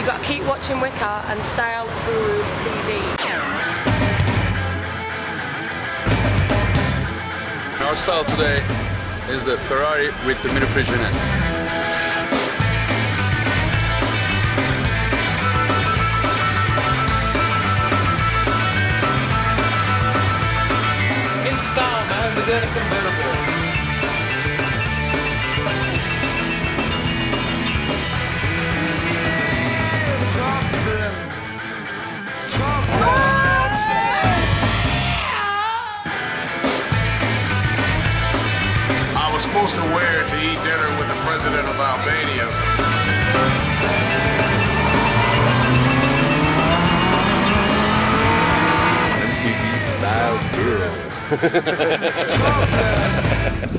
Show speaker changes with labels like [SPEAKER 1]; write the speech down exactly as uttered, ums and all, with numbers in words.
[SPEAKER 1] got to keep watching Wicker and Style Guru T V.
[SPEAKER 2] Our style today is the Ferrari with the mini frigidette.
[SPEAKER 3] In style, man, we're doing a convertible.
[SPEAKER 4] I was supposed to wear it to eat dinner with the president of Albania.
[SPEAKER 5] M T V style girl.